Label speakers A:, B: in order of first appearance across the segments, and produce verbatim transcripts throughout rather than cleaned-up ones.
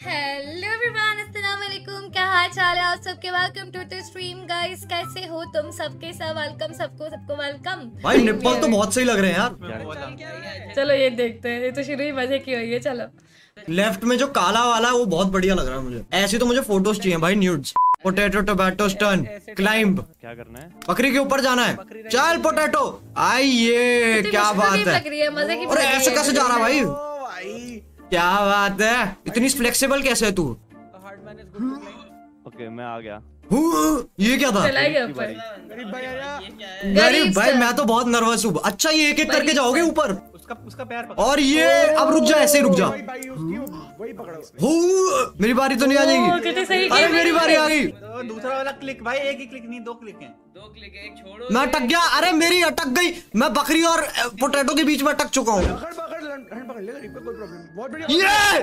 A: Hello everyone, अस्सलाम वालेकुम। क्या हाल चाल है आप सबके? Welcome to the stream guys. कैसे हो तुम सबके सब? वेलकम सबको सबको वेलकम।
B: भाई निप्पल तो बहुत सही लग रहे हैं यार।
A: चलो ये देखते हैं, ये तो शुरू ही मजे की हुई है। चलो
B: लेफ्ट में जो काला वाला है वो बहुत बढ़िया लग रहा है मुझे। ऐसी तो मुझे फोटोज चाहिए भाई, nudes. Potato tomato turn climb. क्या करना है? बकरी के ऊपर जाना है। चल पोटैटो आई, ये क्या बात है।
A: लग रही है, मजे की।
B: अरे ऐसे कैसे जा रहा भाई? क्या बात है, इतनी फ्लेक्सिबल कैसे है तू?
C: ओके मैं आ गया।
B: ये क्या था? गरीब भाई मैं तो बहुत नर्वस हूँ। अच्छा ये एक एक करके जाओगे ऊपर? उसका उसका पैर पकड़। और ये अब रुक जा, ऐसे ही रुक जा। मेरी बारी तो नहीं आ जाएगी? अरे मेरी बारी आ गई।
D: दूसरा वाला क्लिक भाई, एक ही क्लिक नहीं, दो क्लिक हैं। दो क्लिक है, एक छोड़ो।
B: मैं अटक गया। अरे मेरी अटक गई। मैं बकरी और पोटैटो के बीच में अटक चुका हूँ। ये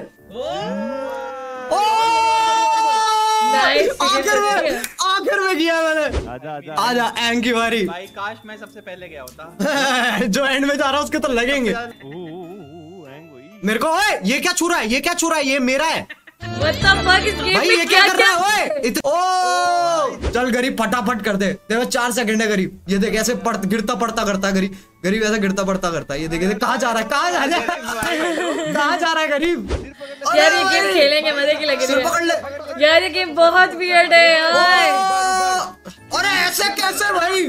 B: आखिर में आखिर में किया मैंने।
C: आजा आजा
B: आजा एंग की बारी।
D: भाई काश मैं सबसे पहले गया होता।
B: जो एंड में जा रहा है उसके तो लगेंगे मेरे को। ओए ये क्या छू रहा है? ये क्या छू रहा है? ये मेरा है भाई। ये क्या कर रहा है? ओए ओ चल गरीब फटाफट कर दे। देखो चार सेकंड है गरीब। ये देख ऐसे पड़, गिरता पड़ता करता है गरीब। गरीब ऐसे गिरता पड़ता करता है। ये देख कहाँ जा रहा है? कहाँ जा रहा है? कहाँ जा रहा है गरीब?
A: यार ये गेम खेलेंगे, मजे की लग रही है यार। ये गेम बहुत वियर्ड है यार।
B: अरे ऐसे कैसे भाई?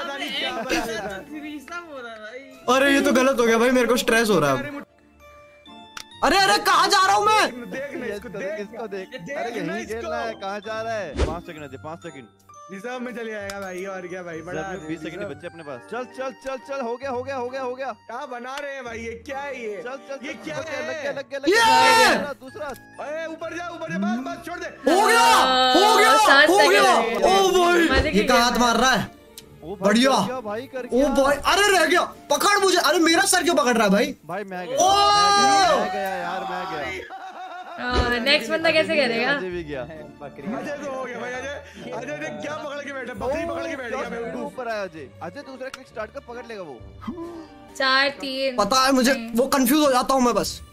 B: अरे ये तो गलत हो गया भाई, मेरे को स्ट्रेस हो रहा है। अरे अरे कहाँ जा रहा हूँ मैं?
C: देख ले इसको, देख इसको देख। अरे यहीं खेलना है, कहाँ जा रहा है? पाँच सेकंड दे, पाँच सेकंड
D: हिसाब में चले आएगा भाई। और क्या भाई, बड़ा
C: बीस सेकंड बच्चे अपने पास। चल चल चल चल, हो गया हो गया हो गया हो गया।
D: क्या बना रहे हैं भाई? ये क्या है? ये
C: चल चल,
D: ये क्या है?
C: लग गया लग गया लग गया। दूसरा
D: अरे ऊपर जा ऊपर जा, बस बस छोड़ दे।
B: हो गया हो गया हो गया। ओ भाई ये कहाँ हाथ मार रहा है? बढ़िया
C: भाई कर।
B: ओ भाई अरे रह गया, पकड़ मुझे। अरे मेरा सर क्यों पकड़ रहा है भाई?
C: भाई मैं गया, मैं गया यार, मैं गया।
A: नेक्स्ट बंदा कैसे करेगा?
C: अजय भी गया।
D: अजय तो हो गया भाई। अजय अजय ने क्या पकड़ के बैठा? बकरी पकड़ के बैठ गया। मैं
C: ऊपर आया अजय। अजय दूसरा क्लिक स्टार्ट कर, पकड़ लेगा वो।
A: चार तीन
B: पता है मुझे, वो कंफ्यूज हो जाता हूँ मैं बस।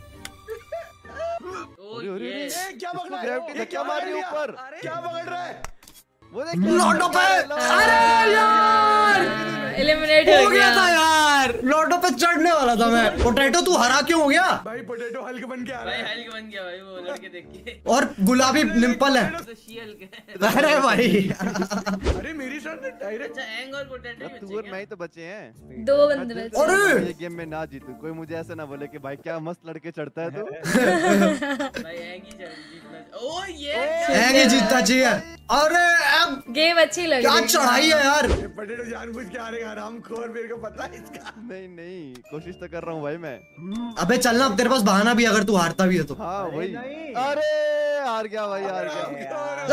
D: क्या पकड़ रहा है?
C: ग्रेविटी धक्का मार रही है ऊपर।
D: क्या पकड़ रहा है?
C: वो देख
B: लॉटो पे। अरे यार
A: एलिमिनेट
B: हो गया था यार। लॉटो पे चढ़ने वाला था मैं। पोटैटो तू हरा क्यों हो गया
D: भाई? पोटैटो हल्क बन के आ रहा है।
E: भाई हल्क बन गया भाई, वो लड़के देख के।
B: और गुलाबी निम्पल है। अरे भाई
D: अरे मेरी शर्ट डायरेक्ट।
E: अच्छा एंग और पोटैटो ही
C: तू और मैं ही तो बचे हैं।
A: दो बंदे बचे।
B: अरे
C: ये गेम में ना जीतू, कोई मुझे ऐसा ना बोले कि भाई क्या मस्त लड़के चढ़ता है तू।
E: भाई एंग ही जीतना। ओ ये
B: एंग ही जीतना चाहिए। अरे अब
A: गेम अच्छी लग
B: क्या
A: रही है।
B: चढ़ाई है यार।
D: पोटैटो जानबूझ के आ रहे हैं, हरामखोर। मेरे को पता है इसका।
C: नहीं नहीं, कोशिश तो कर रहा हूँ भाई मैं।
B: अबे चलना, अब तेरे पास बहाना भी अगर तू हारता भी है तो।
C: हाँ वही। अरे हार गया भाई, हार गया।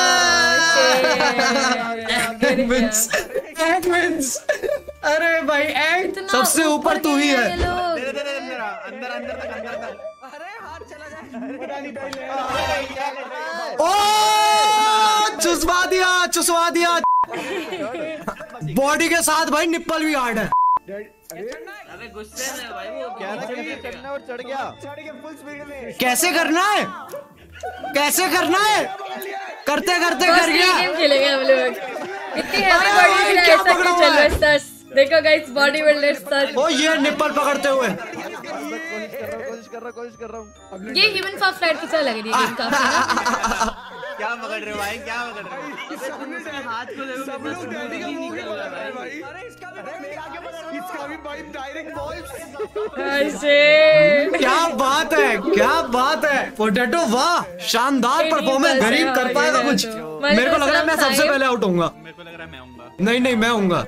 B: एंग विंस, एंग विंस। अरे भाई एंग सबसे ऊपर तू ही है।
D: दे दे दे मेरा अंदर अंदर तक अंदर तक। अरे हाथ चला जाए। पता नहीं पहले।
B: ओ चुसवा दिया चुसवा दिया। बॉडी के साथ भाई निप्पल भी हार्ड है।
E: अबे गुस्से में भाई वो
C: क्या ना कैसे चढ़ना और चढ़ गया।
D: चढ़ के फुल स्पीड में।
B: कैसे करना है? कैसे करना है? करते करते कर गया।
A: गेम खेलेंगे हम लोग। इतनी हैवी बॉडी है, ऐसा क्यों चल रहा है सर? देखो गाइस, बॉडी बिल्डर सर।
B: ओ ये निप्पल पकड़ते हुए।
C: कोशिश कर रहा कोशिश कर रहा हूँ।
A: ये ह्यूमन फॉर फ्लाइट की तरह लग रही है गेम काफी।
E: क्या पकड़ रहे हो भाई? क्या पकड़ रहे हो? तुम इसके हाथ को देखो,
D: सब लोग डैडी का मुंह क्यों पकड़ रहे हैं भाई? अरे इसका भी मेरा क्या पकड़ रहा है? इसका भी भाई डायरेक्ट बॉल्स।
A: ऐसे
B: क्या बात है, क्या बात है। पोटैटो वाह, शानदार परफॉर्मेंस। गरीब कर पाएगा कुछ? मेरे को लग रहा है मैं सबसे पहले आउट होऊंगा।
E: मेरे को लग रहा है मैं आऊंगा।
B: नहीं नहीं मैं होऊंगा।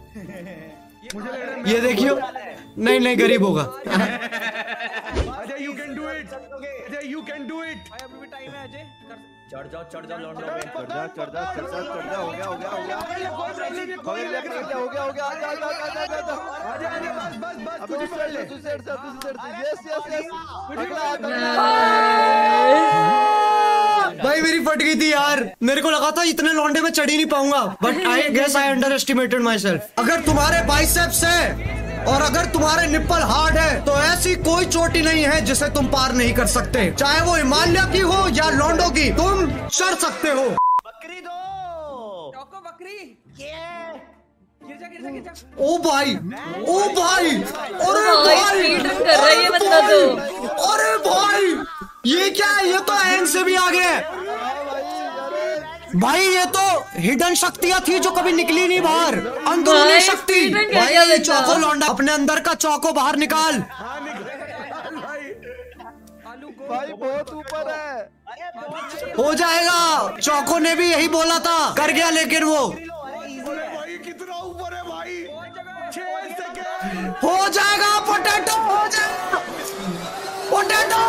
B: ये देखियो, नहीं नहीं गरीब होगा।
D: Ajay you can do it. Ajay you can do it. भाई अभी भी टाइम है अजय।
E: चढ़ जाओ चढ़ जाओ लौंडो पे।
C: चढ़ जा चढ़ जा चढ़ जा चढ़ जा। हो गया हो गया हो गया।
D: कोई प्रॉब्लम नहीं, कोई
C: हो गया हो गया हो गया। आजा आजा आजा आजा आजा।
D: आजा आजा, बस बस बस।
C: अबे दूसरी साइड से, दूसरी साइड से, दूसरी साइड से। Yes yes yes. अगला अगला।
B: भाई मेरी फट गई थी यार। मेरे को लगा था इतने लौंडे में चढ़ ही नहीं पाऊंगा, but I guess I underestimated myself. अगर तुम्हारे बाइसेप्स है और अगर तुम्हारे निप्पल हार्ड है तो ऐसी कोई चोटी नहीं है जिसे तुम पार नहीं कर सकते, चाहे वो हिमालय की हो क्या लौंडो की, तुम चढ़ सकते हो।
D: बकरी दो चौको बकरी गिर जा गिर जा गिर जा।
B: ओ भाई ओ भाई अरे भाई
A: स्पीड कर रहा है ये बंदा तो।
B: अरे भाई ये क्या है, ये तो एंड से भी आगे है भाई। ये तो हिडन शक्तियां थी जो कभी निकली नहीं बाहर, अंदरूनी शक्ति। भाई चौको लौंडा, अपने अंदर का चौको बाहर निकाल।
C: भाई बहुत ऊपर है।
B: हो जाएगा, चौको ने भी यही बोला था, कर गया लेकिन वो।
E: भाई कितना ऊपर है भाई, छह सेकंड।
B: हो जाएगा पोटैटो, हो जाएगा पोटैटो।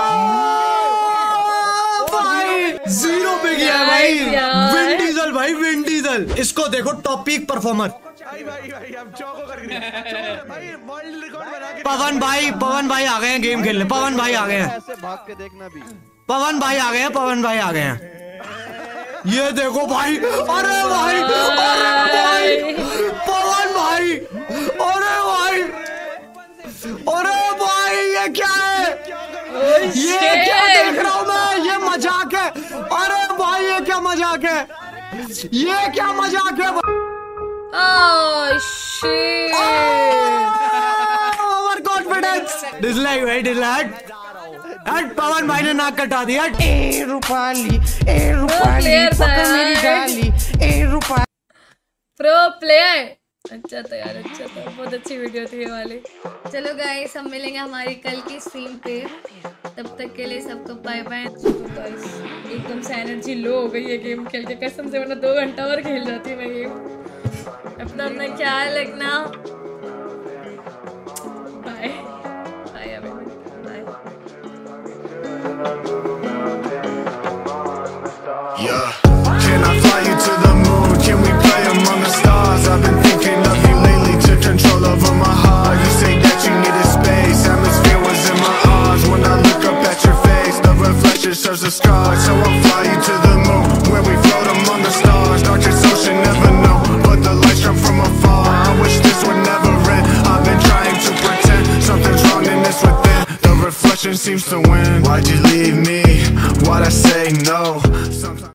B: भाई जीरो पे गया है भाई, विन डीजल भाई, विन डीजल। इसको देखो टॉप पीक परफॉर्मर।
E: भाई भाई भाई अब चौको कर गए भाई, वर्ल्ड रिकॉर्ड बना के।
B: पवन भाई, पवन भाई आ गए हैं गेम खेलने। पवन भाई आ गए हैं,
C: ऐसे भाग के देखना भी।
B: पवन भाई आ गए हैं, पवन भाई आ गए हैं। ये देखो भाई, अरे भाई, अरे भाई, पवन भाई, अरे भाई, अरे भाई, ये क्या है, ये क्या देख रहा हूँ मैं, ये मजाक है। अरे भाई ये क्या मजाक है, ये क्या मजाक है।
A: Oh shit!
B: Overconfidence, dislike भाई, डिसलाइक। हट, पवन भाई ने नाक कटा दिया।
F: ए रूपाली, ए रूपाली, पकड़ मेरी डाली, ए रूपाली।
A: Pro player. अच्छा था यार, अच्छा था, बहुत अच्छी वीडियो थी ये वाली। चलो गाइस, हम मिलेंगे हमारी कल की स्ट्रीम पे, तब तक के लिए सबको बाय बाय। एकदम से एनर्जी लो हो गई है गेम खेल के, कसम से, वरना दो घंटा और खेल जाती मैं गेम। अपना अपना ख्याल रखना, bye bye bye.
G: Yeah, can I fly you to the moon? Can we play among the stars? I've been thinking of you lately, took control over my heart. You say that you needed space, atmosphere was in my arms. When I look up at your face, the reflection serves a scar. So I'll fly you to the moon, where we float among the stars. Darkest ocean, never know, but the lights come from afar. I wish this would never end. I've been trying to pretend something's wrong in this within. The reflection seems to win. Why'd you leave me? Why'd I say no? Sometimes